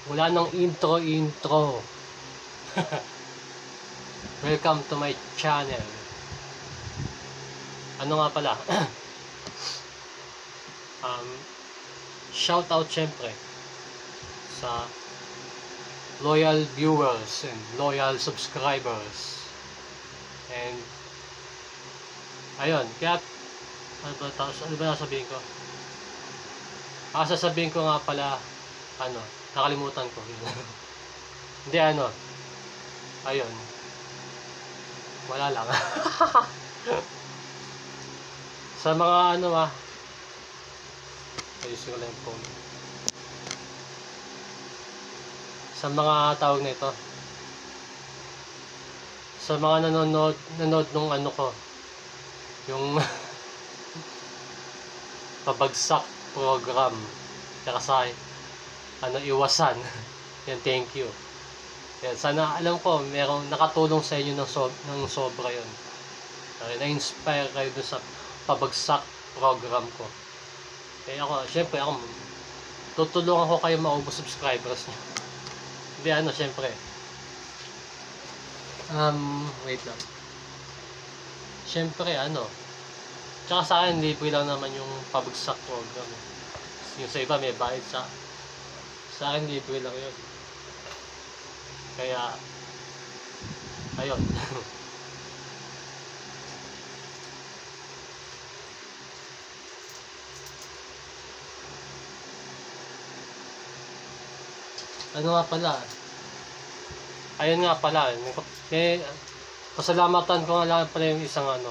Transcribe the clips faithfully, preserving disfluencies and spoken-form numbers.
Wala nang intro intro. Welcome to my channel. Ano nga pala? um, shout out syempre sa loyal viewers and loyal subscribers. And ayun, kaya ano ba, tapos, ano ba nasabihin ko? Ah, sasabihin ko nga pala, ano, nakalimutan ko. Hindi, ano, ayun, wala lang. Sa mga ano ah, ayusin ko lang yung phone. Sa mga tawag na ito, sa mga nanonood, nanonood nung ano ko, yung pabagsak program, tsaka sa ano, iwasan. Yan, thank you. Yan, sana alam ko merong nakatulong sa inyo ng, so, ng sobra yun. Okay, na-inspire kayo dun sa pabagsak program ko. Kaya ako, syempre ako, tutulungan ko kayo maubos subscribers nyo. Hindi, ano, syempre. Um, wait lang. Syempre, ano, tsaka sa akin, libre lang naman yung pabagsak program. Yung sa iba, may bayad. Sa, sa akin, libre lang yun. Kaya, ayun. Ano nga pala? Ayun nga pala. Eh, pasalamatan ko nga lang pala yung isang ano.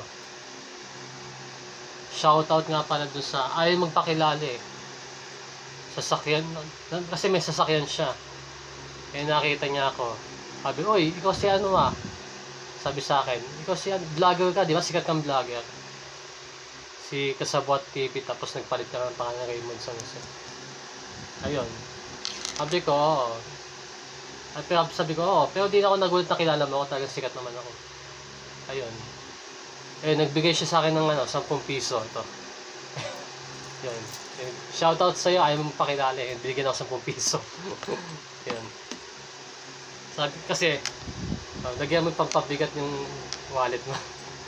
Shoutout nga pala doon sa, ayaw magpakilala eh. Sasakyan. Kasi may sasakyan siya. Eh nakita niya ako. Sabi, oy, ikaw si ano ah. Sabi sa akin, ikaw si ano, vlogger ka, di ba? Sikat kang vlogger. Si Kasabwat T V, tapos nagpalit ka ng pangalan ng Raymond sa nasa. Ayun. Sabi ko, oo. At sabi ko, oo. Pero di na ako nagulat na kilala mo ako. Talagang sikat naman ako. Ayun. Eh, nagbigay siya sa akin ng ano, sampung piso. Ito. Yun. Shoutout sa'yo. Ayaw mong pakilala eh. Binigyan ako sampung piso. Yun. Sabi kasi, uh, lagyan mo pampabigat yung wallet mo.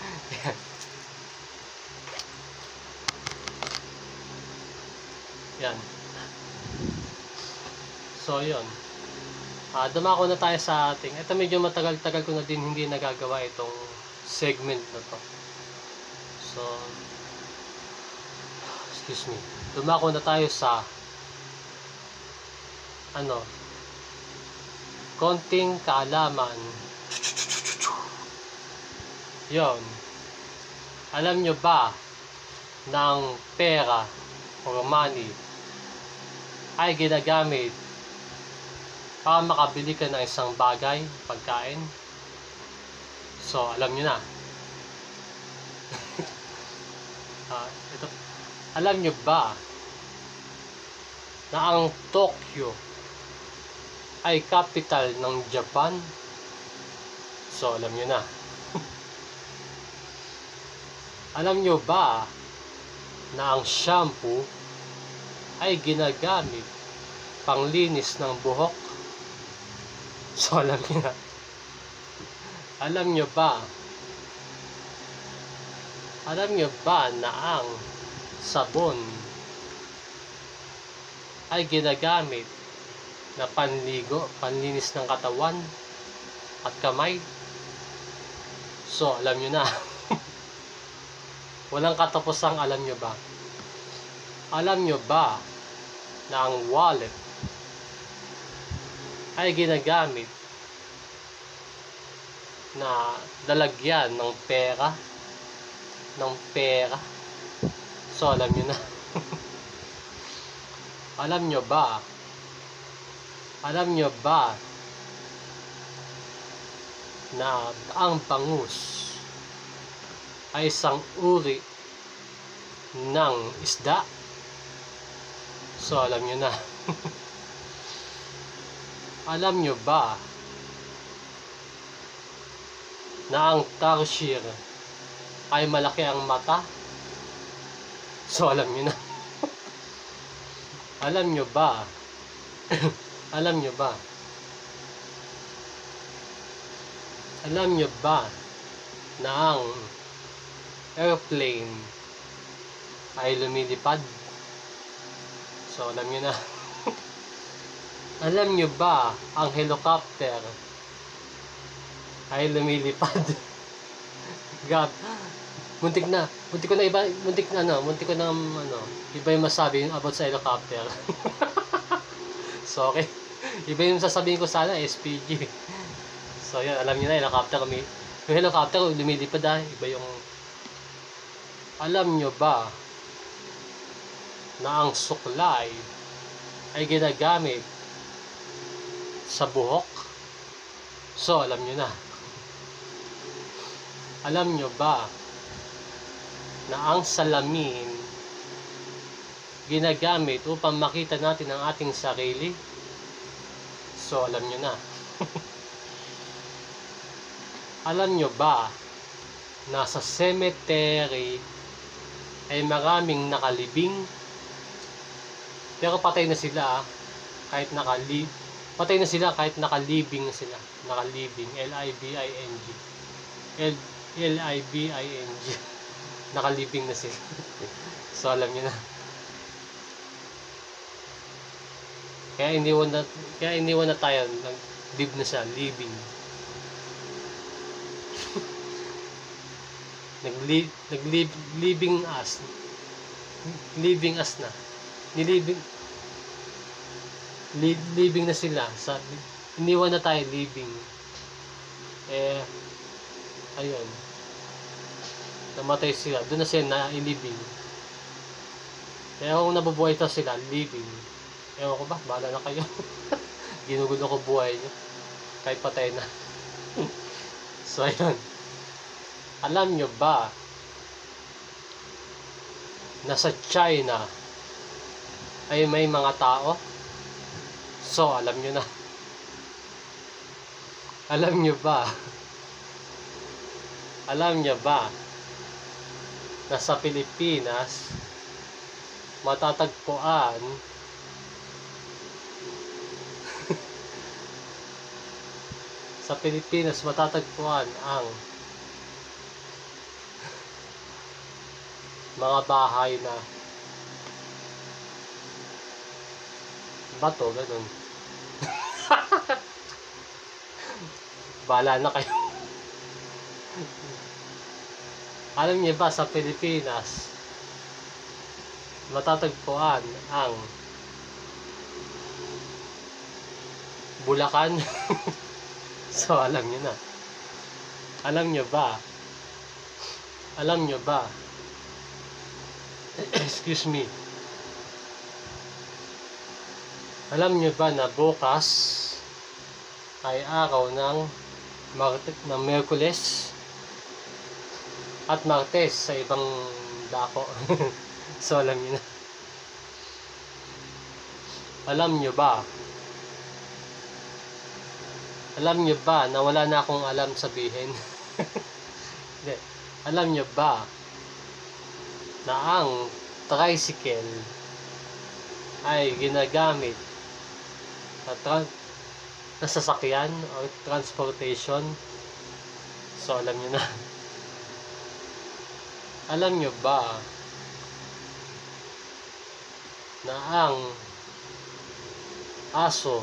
Yan. So, yun. Uh, dumako na tayo sa ating. Ito medyo matagal-tagal ko na din hindi nagagawa itong segment na to. So, excuse me. Dumako na tayo sa ano, konting kaalaman. Yon. Alam nyo ba ng pera or money ay ginagamit para makabili ka ng isang bagay, pagkain? So, alam nyo na. uh, ito, alam nyo ba na ang Tokyo ay capital ng Japan? So, alam nyo na. Alam nyo ba na ang shampoo ay ginagamit panglinis ng buhok? So, alam nyo na. Alam nyo ba? Alam nyo ba na ang sabon ay ginagamit na panligo, panlinis ng katawan at kamay? So, alam nyo na. Walang katapusang alam nyo ba? Alam nyo ba na ang wallet ay ginagamit na lalagyan ng pera, ng pera? So, alam nyo na. Alam nyo ba? Alam nyo ba na ang bangus ay isang uri ng isda? So, alam nyo na. Alam nyo ba na ang tarsier ay malaki ang mata? So, alam nyo na. Alam nyo ba Alam nyo ba? Alam nyo ba na ang airplane ay lumilipad? So, alam nyo na. Alam nyo ba ang helicopter ay lumilipad? God, muntik na. Muntik ko na iba, muntik na ano, muntik ko na ano, iba yung masabi about sa helicopter. So, okay. Iba yung sasabihin ko sana, S P G. So, yan, alam niyo na, helicopter kami. Yung helicopter, lumilipad ah. Iba yung... Alam nyo ba na ang suklay ay ginagamit sa buhok? So, alam nyo na. Alam nyo ba na ang salamin ginagamit upang makita natin ang ating sarili? So, alam nyo na. Alam nyo ba na sa cemetery ay maraming nakalibing? Pero patay na sila kahit nakali patay na sila kahit nakalibing na sila. Nakalibing. L I B I N G. L L I B I N G. Nakalibing na sila. So, alam nyo na. Kaya iniwan na, kaya iniwan na tayo. Nag-live na siya. Living. Nag-live, nag-live, living as. Living as na. Niliving. Li, living na sila. Sa, iniwan na tayo. Living. Eh, ayun. Namatay sila. Doon na sila na-living. Kaya kung nabubuhay ito sila, living. Ewan ko ba? Bahala na kayo. Ginugulo ko buhay nyo. Kahit patay na. So, ayun. Alam nyo ba na sa China ay may mga tao? So, alam nyo na. Alam nyo ba? Alam nyo ba na sa Pilipinas matatagpuan sa Pilipinas matatagpuan ang mga bahay na bato, ganun. Bahala na kayo. Alam niyo ba sa Pilipinas matatagpuan ang Bulacan? So, alam niyo na. Alam niyo ba? Alam niyo ba? Excuse me. Alam niyo ba na bukas ay araw ng Marte, ng Miyerkules at Martes sa ibang dako? So, alam niyo na. Alam niyo ba? Alam niyo ba na wala na akong alam sabihin? Hindi. Alam niyo ba na ang tricycle ay ginagamit na, tra- na sasakyan o transportation? So, alam niyo na. Alam niyo ba na ang aso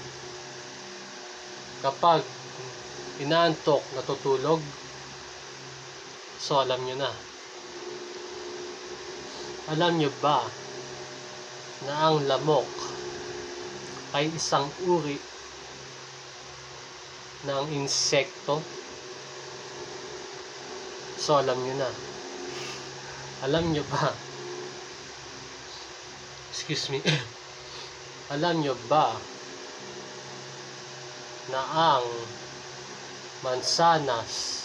kapag inaantok natutulog? So, alam niyo na. Alam niyo ba na ang lamok ay isang uri ng insekto? So, alam niyo na. Alam niyo ba? Excuse me. Alam niyo ba na ang mansanas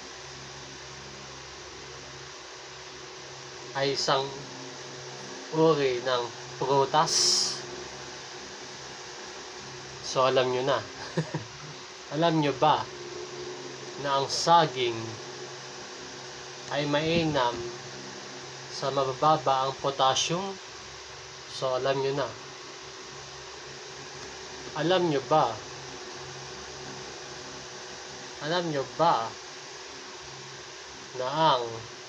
ay isang uri ng prutas? So, alam nyo na. Alam nyo ba na ang saging ay mainam sa mabababa ang potassium? So, alam nyo na. Alam nyo ba? Alam nyo ba na ang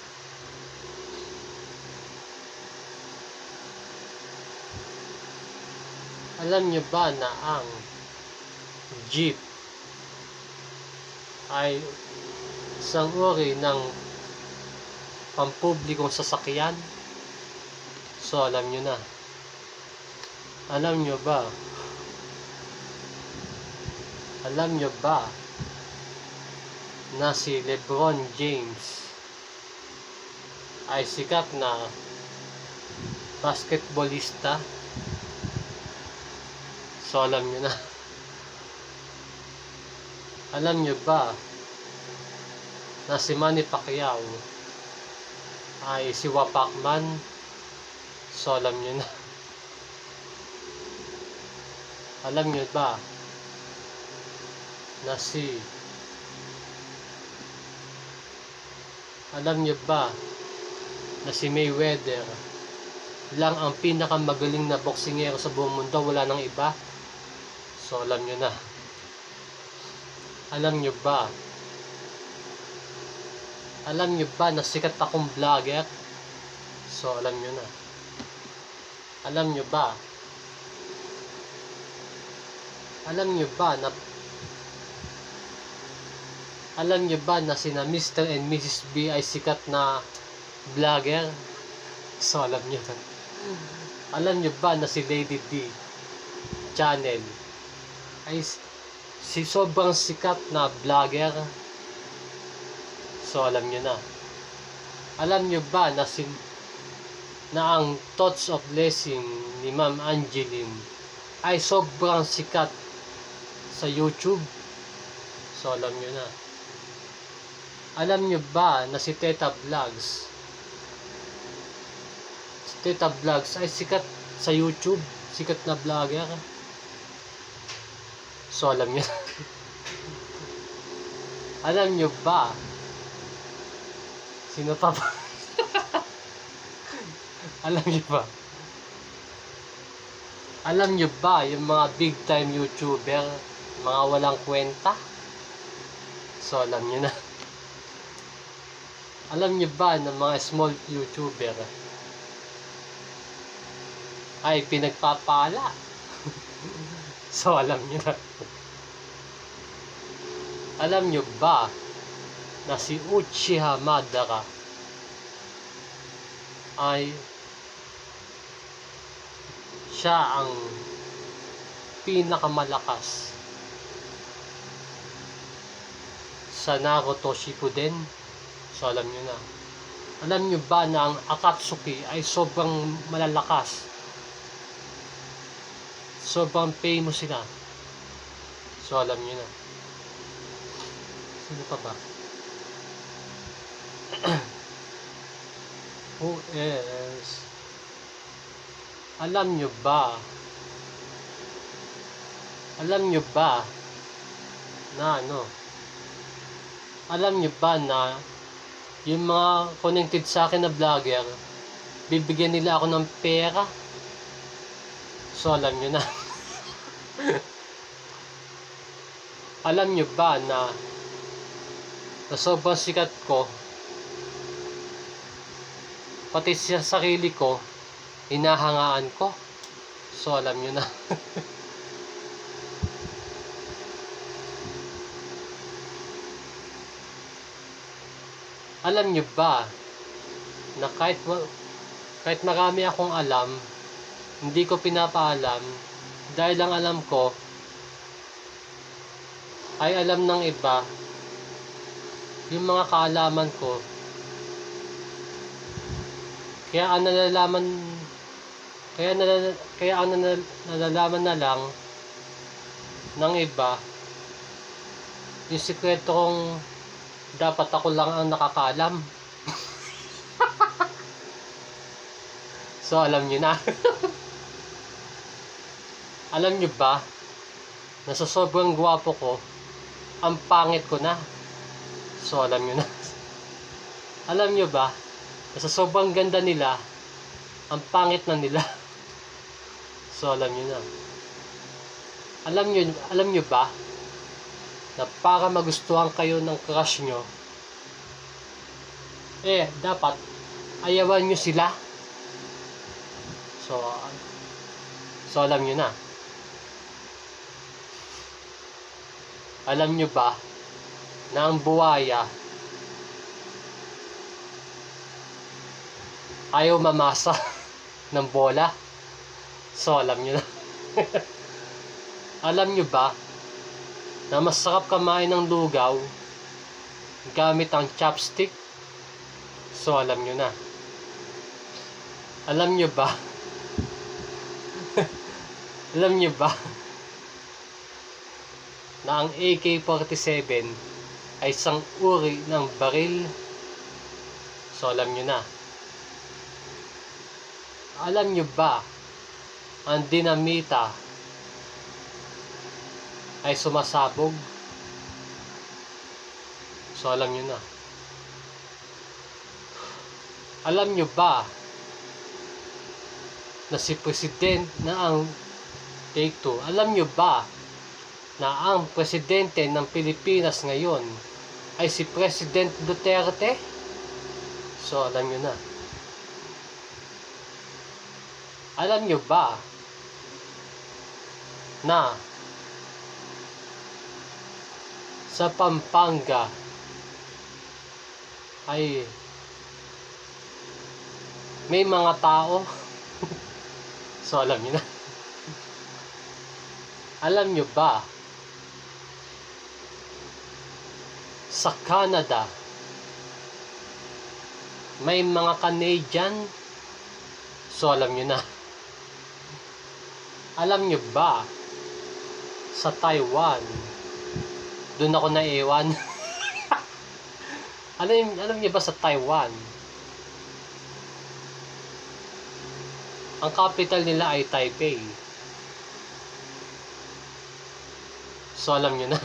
Alam nyo ba na ang jeep ay isang uri ng pampublikong sasakyan? So, alam nyo na. Alam nyo ba? Alam nyo ba na si Lebron James ay sikat na basketballista? So, alam nyo na. Alam nyo ba na si Manny Pacquiao ay si Wapakman? So, alam nyo na. Alam nyo ba na si Alam nyo ba na si Mayweather lang ang pinakamagaling na boksingero sa buong mundo, wala nang iba? So, alam nyo na. Alam nyo ba? Alam nyo ba na sikat akong vlogger? So, alam nyo na. Alam nyo ba? Alam nyo ba na Alam nyo ba na sina Mister and Missus B ay sikat na vlogger? So, alam nyo na. Alam nyo ba na si Lady D channel ay si sobrang sikat na vlogger? So, alam nyo na. Alam nyo ba na si na ang Thoughts of Blessing ni Ma'am Angeline ay sobrang sikat sa YouTube? So, alam nyo na. Alam nyo ba na si Teta Vlogs si Teta Vlogs ay sikat sa YouTube? Sikat na vlogger? So, alam nyo. Alam nyo ba? Sino pa ba? Alam nyo ba? Alam nyo ba yung mga big time YouTuber, mga walang kwenta? So, alam nyo na. Alam nyo ba na mga small YouTuber ay pinagpapala? So, alam nyo na. Alam nyo ba na si Uchiha Madara ay siya ang pinakamalakas sa Naruto Shippuden? So, alam nyo na. Alam nyo ba na ang Akatsuki ay sobrang malalakas? Sobrang famous sila. So, alam nyo na. Sino pa ba? Who else? Alam nyo ba? Alam nyo ba na ano? Alam nyo ba na yung mga connected sa akin na vlogger, bibigyan nila ako ng pera? So, alam nyo na. Alam nyo ba na na sobrang sikat ko, pati sa sarili ko, hinahangaan ko? So, alam nyo na. Alam nyo ba na kahit, kahit marami akong alam, hindi ko pinapaalam dahil ang alam ko ay alam ng iba, yung mga kaalaman ko. Kaya ang nalalaman kaya, nalala, kaya ang nalalaman na lang ng iba yung sikreto kong dapat ako lang ang nakakaalam. So, alam nyo na. Alam nyo ba na sa sobrang gwapo ko, ang pangit ko na? So, alam nyo na. Alam nyo ba na sa sobrang ganda nila, ang pangit na nila? So, alam nyo na. Alam nyo, alam nyo ba na para magustuhan kayo ng crush nyo, eh, dapat ayawan nyo sila. So, so alam nyo na. Alam nyo ba na ang buwaya ayaw mamasa ng bola? So, alam nyo na. Alam nyo ba na masarap kumain ng lugaw gamit ang chopstick? So, alam nyo na. Alam nyo ba? Alam nyo ba na ang A K forty-seven ay isang uri ng baril? So, alam nyo na. Alam nyo ba ang dinamita ay sumasabog? So, alam nyo na. Alam nyo ba na si President na ang take two? Alam nyo ba na ang presidente ng Pilipinas ngayon ay si President Duterte? So, alam nyo na. Alam nyo ba na sa Pampanga ay may mga tao? So, alam nyo na. Alam nyo ba sa Canada may mga Canadian? So, alam nyo na. Alam nyo ba sa Taiwan, doon ako naiwan? alam, alam nyo ba sa Taiwan, ang capital nila ay Taipei? So, alam nyo na.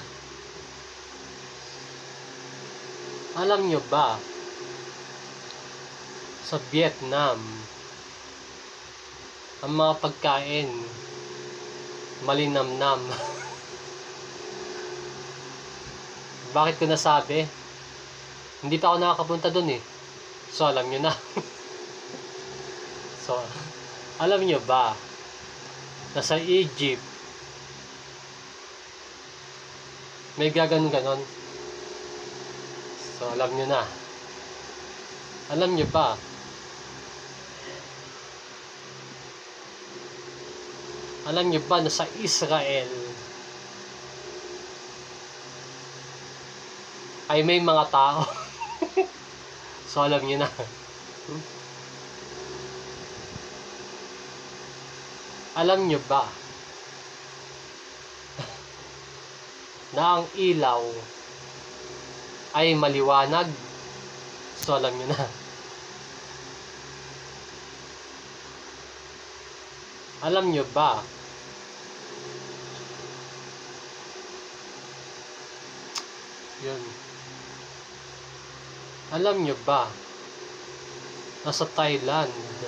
Alam nyo ba sa Vietnam ang mga pagkain malinamnam? Bakit ko nasabi? Hindi pa ako nakakapunta dun eh. So, alam nyo na. So, alam nyo ba na sa Egypt may gaganon-ganon? So, alam nyo na. Alam nyo ba Alam nyo ba na sa Israel ay may mga tao? So, alam nyo na. Alam nyo ba na ang ilaw ay maliwanag? So, alam nyo na. Alam nyo ba yun alam nyo ba na sa Thailand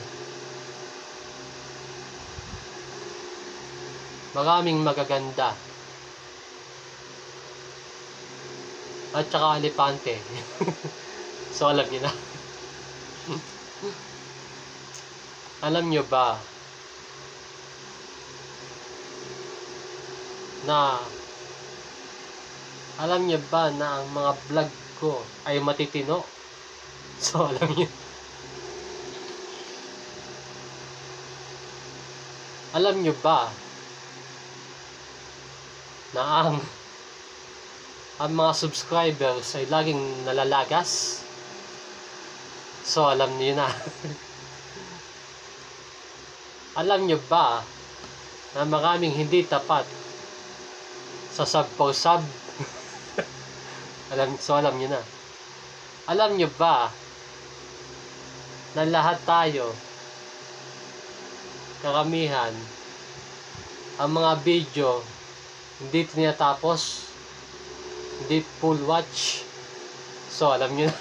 maraming magaganda at saka elepante? So, alam nyo na. Alam nyo ba na alam nyo ba na ang mga vlog ko ay matitino? So, alam nyo. Alam nyo ba na ang ang mga subscribers ay laging nalalagas? So, alam nyo na. Alam nyo ba na maraming hindi tapat sa sub for sub? alam, so, alam nyo na. Alam nyo ba na lahat tayo, karamihan, ang mga video hindi tinatapos, hindi full watch? So, alam nyo na.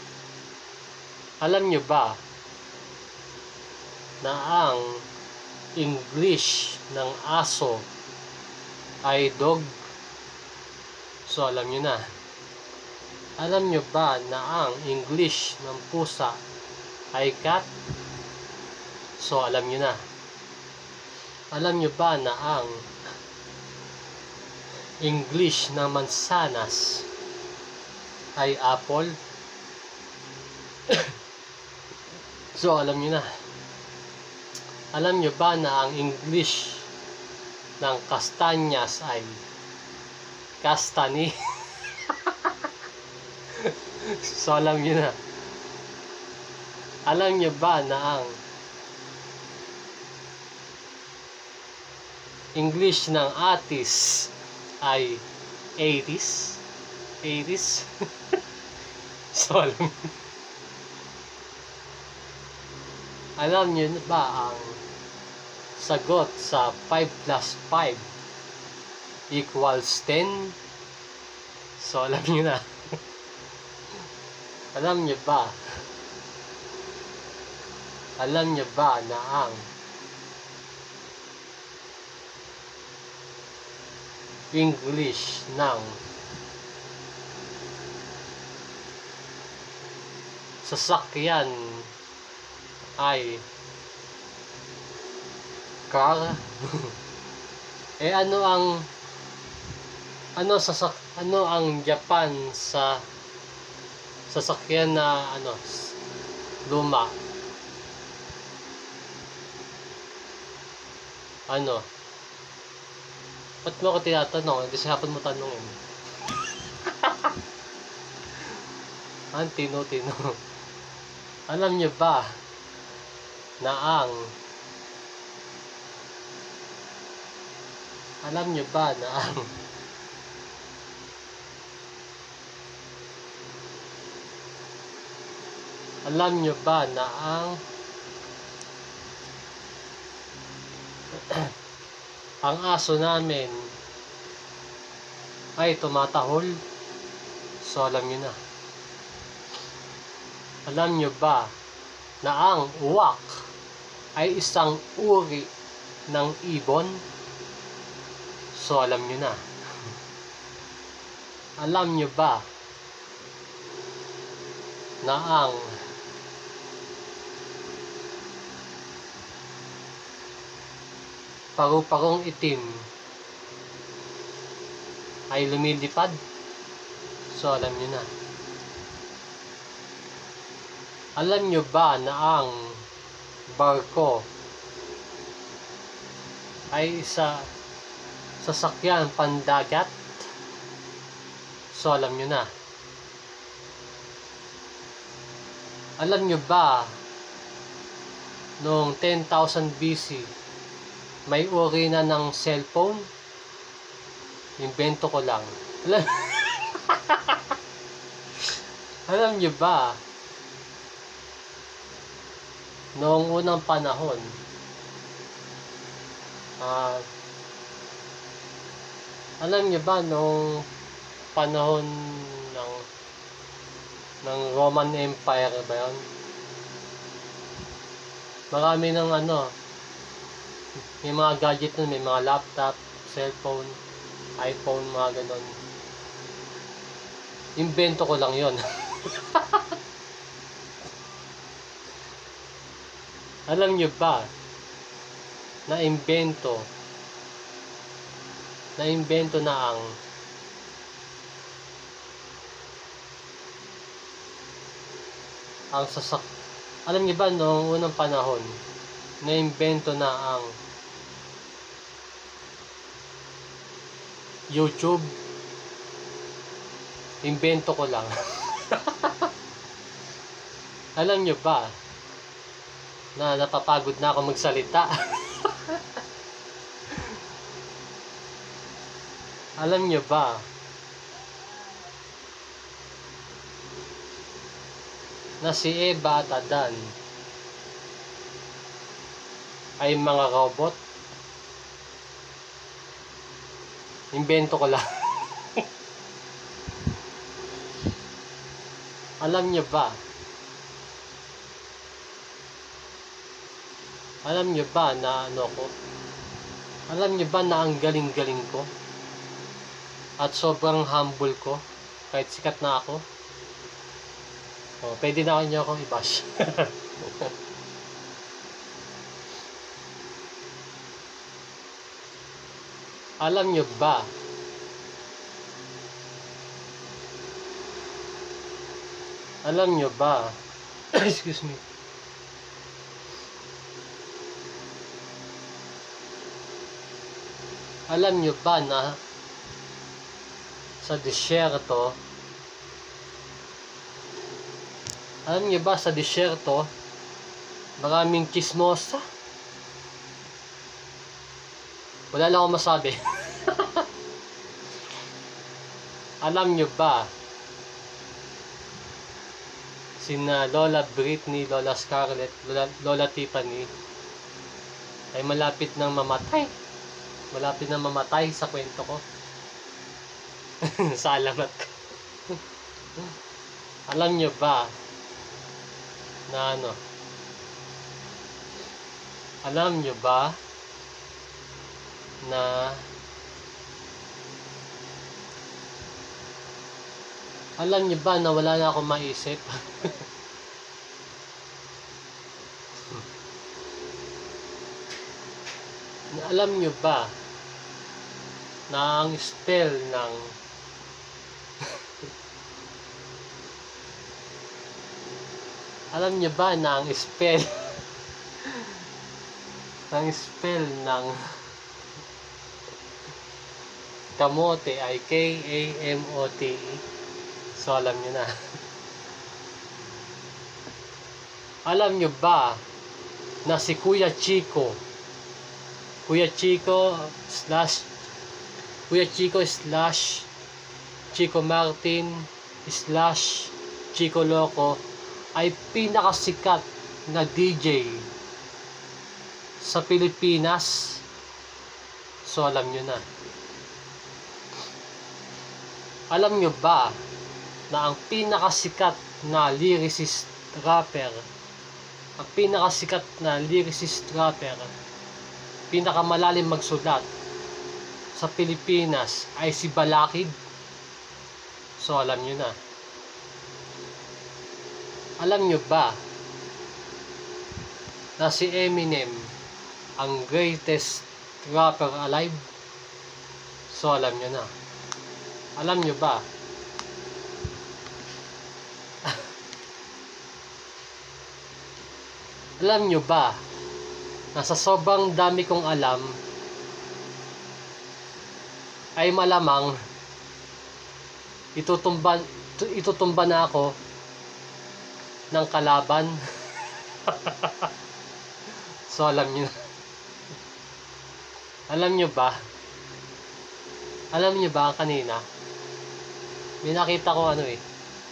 Alam nyo ba na ang English ng aso ay dog? So, alam nyo na. Alam nyo ba na ang English ng pusa ay cat? So, alam nyo na. Alam nyo ba na ang English ng mansanas ay apple? So, alam nyo na. Alam nyo ba na ang English ng kastanyas ay kastani? So, alam nyo na. Alam nyo ba na ang English ng atis ay eighties? eighties? So, alam Alam nyo ba ang sagot sa five plus five equals ten? So, alam nyo na. Alam nyo ba? Alam nyo ba na ang English ng sasakyan ay car? Eh ano ang ano sasak ano ang Japan sa sasakyan na ano luma? Ano? Ba't mo ako tinatanong? Kasi hapon mo tanongin. Ang tino-tino. Alam niyo ba na ang Alam niyo ba na ang Alam niyo ba na ang ang aso namin ay tumatahol? So, alam niyo na. Alam niyo ba na ang uwak ay isang uri ng ibon? So, alam niyo na. Alam niyo ba na ang paru-parong itim ay lumilipad? So, alam niyo na. Alam niyo ba na ang barko ay isa sasakyan pandagat? So, alam niyo na. Alam niyo ba noong ten thousand B C may uri na ng cellphone? Invento ko lang. Alam, Alam niyo ba noong unang panahon uh, alam niyo ba noong panahon ng ng Roman Empire ba yun? Marami ng ano, may mga gadget nun, may mga laptop, cellphone, iPhone, mga ganon. Invento ko lang yon. Alam niyo ba na invento na invento na ang ang sasak alam niyo ba noong unang panahon na invento na ang YouTube? Invento ko lang. Alam niyo ba na napapagod na ako magsalita? Alam niyo ba na si Eva at Adan ay mga robot? Invento ko lang. Alam niyo ba Alam nyo ba na ano ko? Alam nyo ba na ang galing-galing ko? At sobrang humble ko? Kahit sikat na ako? O, pwede na nyo akong i-bash. Alam nyo ba? Alam nyo ba? Excuse me. Alam nyo ba na sa disyerto, alam nyo ba sa disyerto, maraming chismosa? Wala lang akong masabi. Alam nyo ba, sina Lola Britney, Lola Scarlett, Lola, Lola Tiffany ay malapit nang mamatay. Malapit nang mamatay sa kwento ko. Salamat. Alam nyo ba na ano? Alam nyo ba na alam nyo ba na wala na akong maisip? Alam nyo ba na ang spell ng alam nyo ba na ang spell ang spell ng kamote ay K A M O T E? So alam nyo na. Alam nyo ba na si Kuya Chico Kuya Chico slash Kuya Chico slash Chico Martin slash Chico Loco ay pinakasikat na D J sa Pilipinas? So alam nyo na. Alam nyo ba na ang pinakasikat na lyricist rapper ang pinakasikat na lyricist rapper pinakamalalim magsulat sa Pilipinas ay si Balakid? So alam nyo na. Alam nyo ba na si Eminem ang greatest rapper alive? So alam nyo na. Alam nyo ba alam nyo ba na sa sobrang dami kong alam ay malamang itutumba itutumba na ako ng kalaban? So alam nyo alam nyo ba alam nyo ba kanina may nakita ko ano eh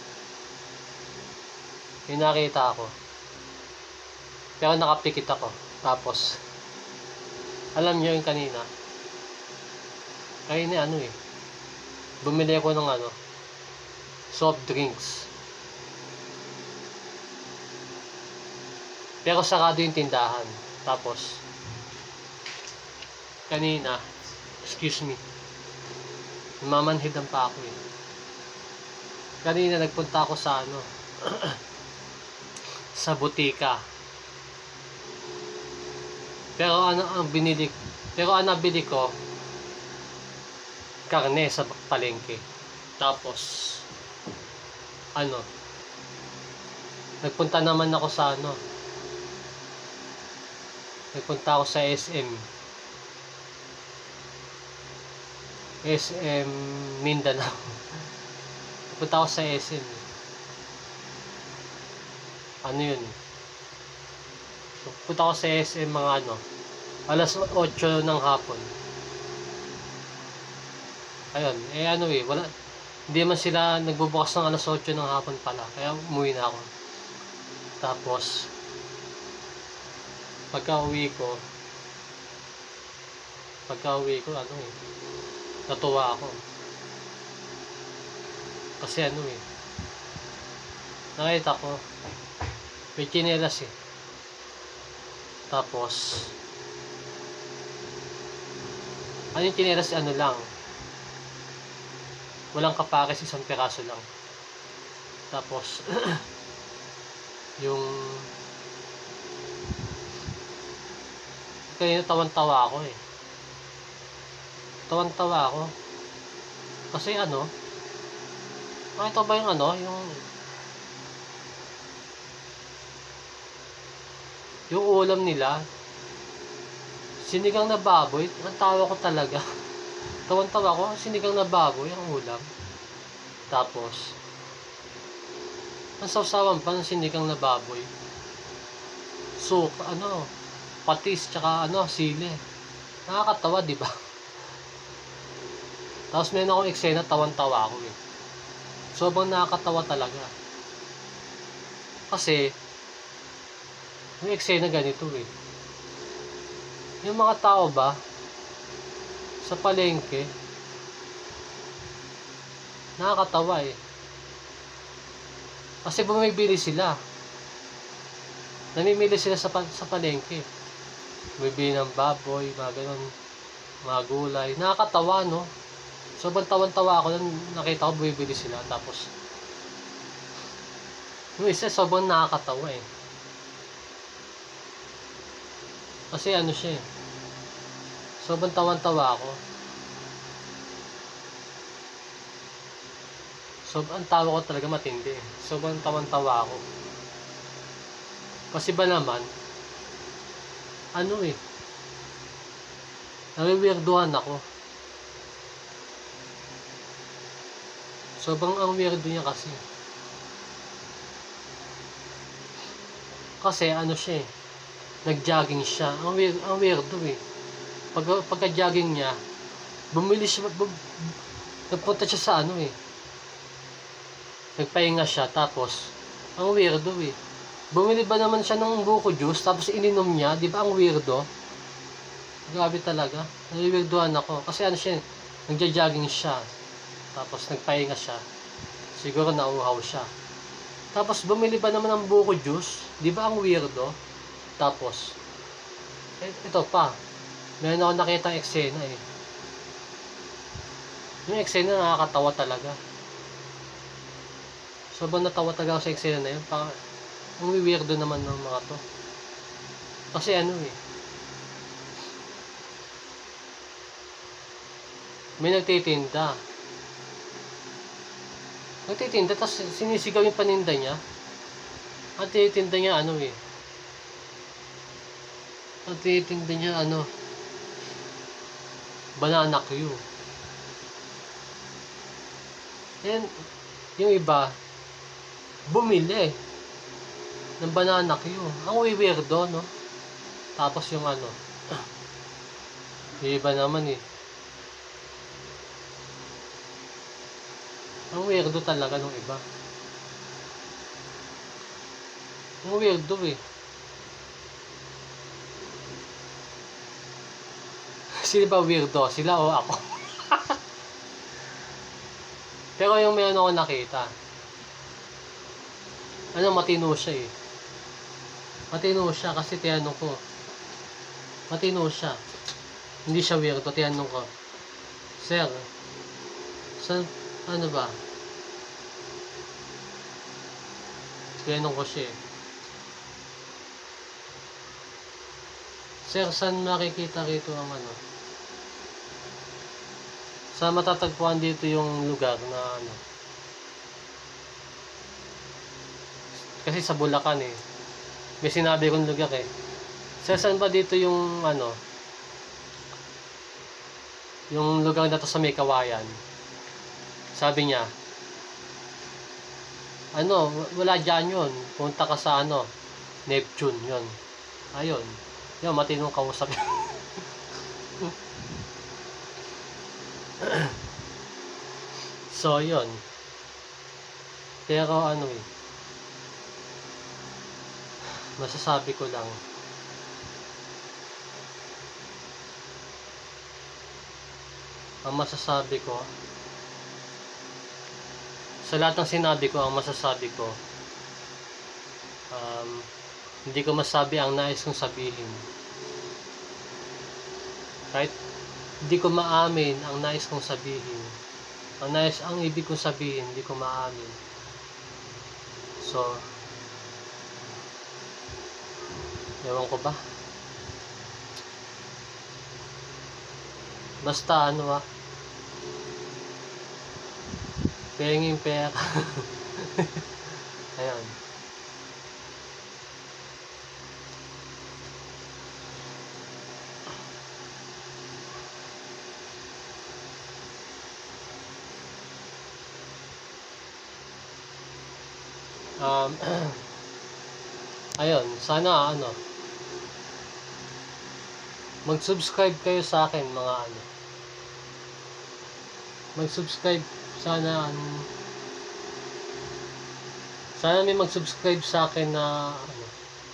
may nakita ako pero nakapikit ako. Tapos alam nyo yung kanina kanina ano eh bumili ako ng ano soft drinks pero sarado yung tindahan. Tapos kanina, excuse me, mamanhidan pa ako eh. Kanina nagpunta ako sa ano sa butika. Pero ano ang binili pero ang nabili ko karne sa palengke. Tapos ano nagpunta naman ako sa ano nagpunta ako sa S M S M Mindanao. Nagpunta ako sa S M ano yun Punta ko sa S M mga ano alas otso ng hapon. Ayun, eh ano eh wala, hindi man sila nagbubukas ng alas otso ng hapon pala, kaya umuwi na ako. Tapos pagka uwi ko pagka uwi ko ano eh natuwa ako kasi ano eh nakita ko may tsinelas eh. Tapos, ano yung chinelas, ano lang. Walang kapakis, isang piraso lang. Tapos, yung, kaya tawan-tawa ako eh. Tawan-tawa ako. Kasi ano, ah, ito ba yung ano, yung, yung ulam nila, sinigang na baboy, ang tawa ko talaga. Tawan-tawa ko, sinigang na baboy, ang ulam. Tapos, ang sawsawan pa ng sinigang na baboy. So, ano, patis, tsaka ano, sili. Nakakatawa, di ba? Tapos meron akong eksena, tawan-tawa ako eh. Sobrang nakakatawa talaga. Kasi, yung eksena ganito eh. Yung mga tao ba, sa palengke, nakakatawa eh. Kasi bumibili sila. Namimili sila sa, sa palengke. Bumibili ng baboy, mga ganun, mga gulay. Nakakatawa, no? Sobrang tawan-tawa ako nung nakita ko bumibili sila. Tapos, yung isa sobrang nakakatawa eh. Kasi ano siya eh. Sobrang tawan-tawa ako. Sobrang tawa ko talaga matindi eh. Sobrang tawan-tawa ako. Kasi ba naman, ano eh, nawiwirduhan ako. Sobrang ang weirdo niya kasi. Kasi ano siya eh, nag-jogging siya. Ang weird, ang weirdo eh. Pag pagka-jogging niya, bumili siya, bum, nagpunta siya sa ano eh. Nagpahinga siya, tapos ang weirdo eh. Bumili ba naman siya ng buko juice, tapos ininom niya, di ba ang weirdo? Grabe talaga. Nawiwirduhan ako. Kasi ano siya, nagja-jogging siya. Tapos nagpahinga siya. Siguro nauuhaw siya. Tapos bumili ba naman ng buko juice? Di ba ang weirdo? Tapos, eh, ito pa. Meron ako nakita eksena eh. Yung eksena nakakatawa talaga. Sobrang natawa talaga ako sa eksena na yun. Pa, ang weirdo naman ng mga to. Kasi ano eh. May nagtitinda. Nagtitinda, tapos sinisigaw yung paninda niya. Ang tinitinda niya, ano eh. Ang tinitinda niya, ano. Banana Q. Yan, yung iba, bumili ng banana Q. Ang weirdo, no? Tapos yung ano, yung iba naman eh. Ang weirdo talaga nung iba. Ang weirdo eh. Sino ba weirdo? Sila o ako? Pero yung meron ako nakita, ano, matino siya eh. Matino siya kasi tinanong ko. Matino siya. Hindi siya weirdo. Tinanong ko, Sir, saan, ano ba? Tinanong ko siya eh. Sir, saan makikita rito ang ano? Saan matatagpuan dito yung lugar na ano? Kasi sa Bulacan eh. May sinabi kong lugar eh. Sir, saan ba dito yung ano? Yung lugar na to sa may Kawayan? Sabi niya, ano, wala dyan yun. Punta ka sa ano, Neptune yun. Ayun. Yun, matinong kausap yun. So, yun. Pero ano eh, masasabi ko lang, ang masasabi ko, sa lahat ng sinabi ko, ang masasabi ko, um, Hindi ko masabi ang nais kong sabihin. Right? Hindi ko maamin ang nais kong sabihin. Ang nais, ang ibig kong sabihin, hindi ko maamin. So, ewan ko ba? Basta ano ah, penging pera. Ayan. Um, ayun, sana ano, mag-subscribe kayo sa akin mga ano. Mag-subscribe sana ano, sana may mag-subscribe sa akin na ano,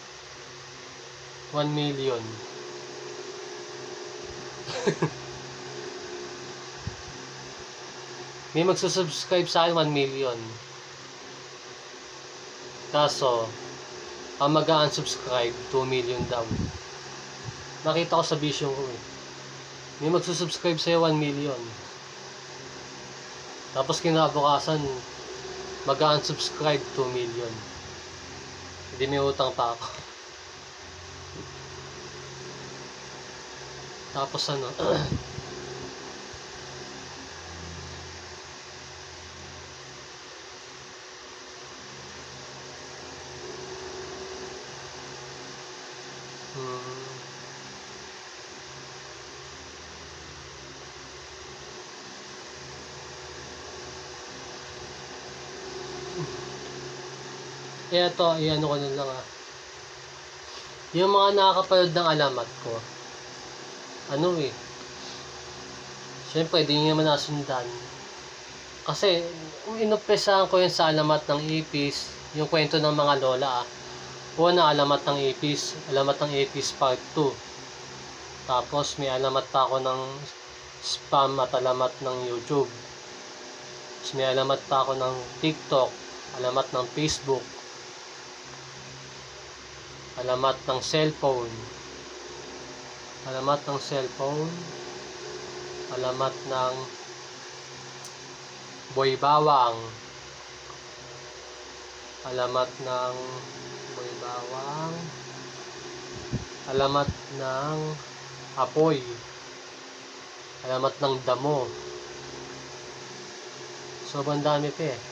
one million. May magsusubscribe sa akin one million. Kaso, ang mag-unsubscribe, two million daw. Nakita ko sa vision ko eh. May magsusubscribe sa'yo one million. Tapos kinabukasan, mag-unsubscribe two million. Hindi may utang pa ako. Tapos ano, Hmm. Kaya to, iyan ko na lang ah. Yung mga nakakapanood ng alamat ko, ano eh, syempre, di nyo naman nasundan. Kasi, inupresahan ko yun sa alamat ng ipis, yung kwento ng mga lola ah. Una, alamat ng ipis, alamat ng ipis part two. Tapos, may alamat pa ako ng spam at alamat ng YouTube. Tapos, may alamat pa ako ng TikTok, alamat ng Facebook, alamat ng cellphone, alamat ng cellphone, alamat ng boy bawang, alamat ng boy bawang, alamat ng apoy, alamat ng damo. Sobrang dami pa eh.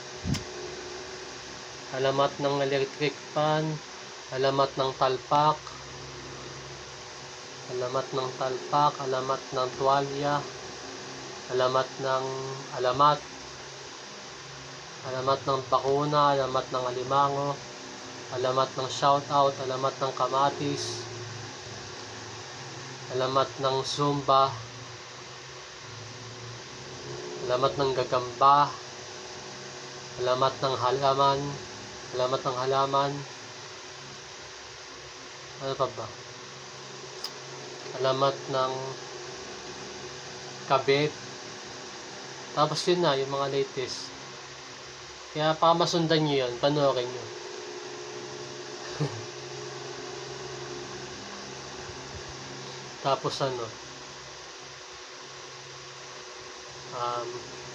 Alamat ng electric fan, alamat ng talpak, alamat ng talpak, alamat ng tuwalya, alamat ng alamat, alamat ng bakuna, alamat ng alimango, alamat ng shoutout, alamat ng kamatis, alamat ng zumba, alamat ng gagamba, alamat ng halaman, alamat ng halaman, ano pa ba? Alamat ng kabit. Tapos yun na, yung mga latest. Kaya para masundan nyo yun, panoorin nyo. Tapos ano, um,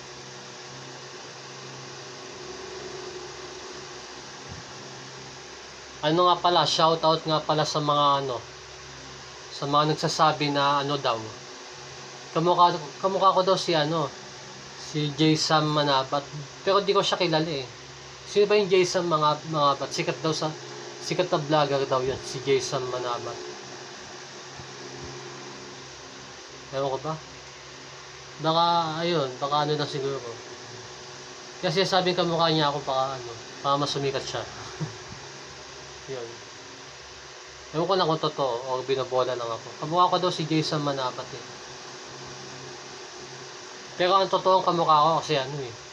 ano nga pala, shoutout nga pala sa mga ano, sa mga nagsasabi na ano daw, kamukha, kamukha ko daw si ano, si Jason Manabat, pero di ko siya kilala eh. Sino ba yung Jason Manabat? Sikat daw sa, sikat na vlogger daw yun, si Jason Manabat. Ewan ko ba? Baka, ayun, baka ano na siguro. Kasi sabing kamukha niya ako, baka ano, baka masumikat siya. Yun. Ewan ko lang kung totoo o binabola lang ako. Kamukha ko daw si Jason Manabat eh. Pero ang totoong kamukha ko kasi ano eh.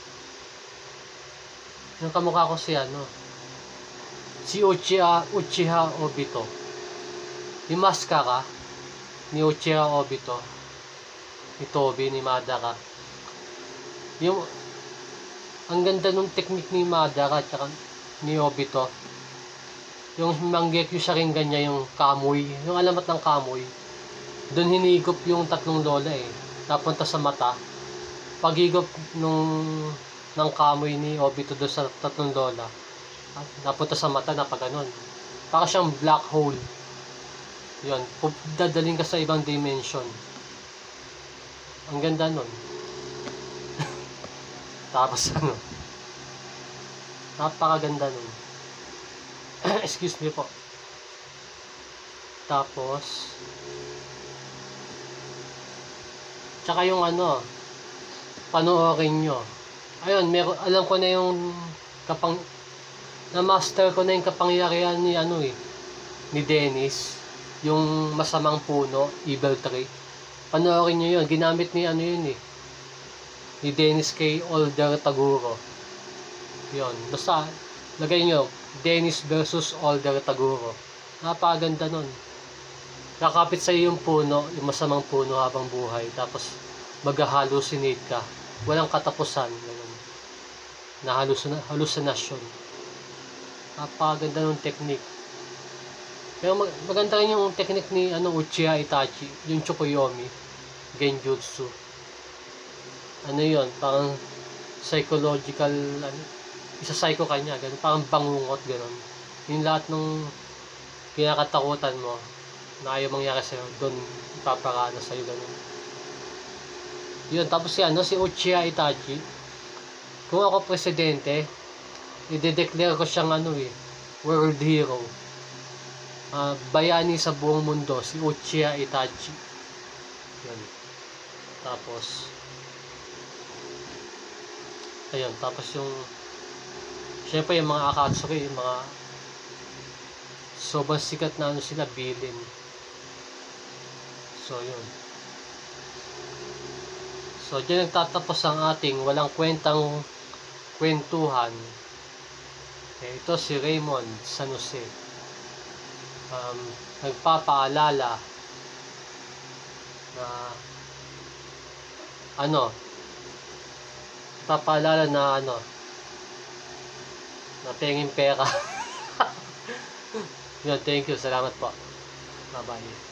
Yung kamukha ko si ano, si Uchiha, Uchiha Obito. Yung maskara ni Uchiha Obito, ni Tobi, ni Madara. Yung ang ganda nung technique ni Madara at ni Obito. yung Manggekyo Sharingan niya, yung kamoy, yung alamat ng kamoy, doon hinigop yung tatlong lola eh, napunta sa mata. Paghigop nung ng kamoy ni Obito doon sa tatlong lola, napunta sa mata na pag ganun, para siyang black hole. Yun, dadaling ka sa ibang dimension. Ang ganda nun. Tapos ano, napakaganda nun. Excuse me po. Tapos tsaka yung ano, panoorin nyo. Ayun, meron, alam ko na yung kapang na master ko na yung kapangyarihan ni ano eh, ni Dennis, yung masamang puno, evil tree. Panoorin nyo yun, ginamit ni ano yun eh, ni Dennis kay Older Taguro. Yun, basta lagay nyo Dennis versus Older Taguro. Napakaganda nun. Kakapit sa iyo yung puno, yung masamang puno habang buhay, tapos mag-hallucinate ka, walang katapusan, ganun. Na hallucination. Napakaganda ng technique. Pero mag maganda rin yung technique ni ano, Uchiha Itachi, yung Tsukuyomi Genjutsu. Ano yun, parang psychological, ano, isa-psycho kanya, ganun, parang bangungot, ganun. Yung lahat ng kinakatakutan mo na ayaw mangyari sa'yo, doon ipaparana sa'yo, ganun. Yun, tapos si ano, si Uchiha Itachi, kung ako presidente, i-declare ko siyang ano eh, world hero. Uh, bayani sa buong mundo, si Uchiha Itachi. Yun. Tapos, ayun, tapos yung, syempre yung mga Akatsuki, yung mga sobrang sikat na ano sila, bilin. So, yun. So, dyan nagtatapos ang ating walang kwentang kwentuhan. Eh, ito si Raymond San Jose. Um, nagpapaalala na ano, nagpapaalala na ano, na pengin pera. Yun, thank you. Salamat po. Bye-bye.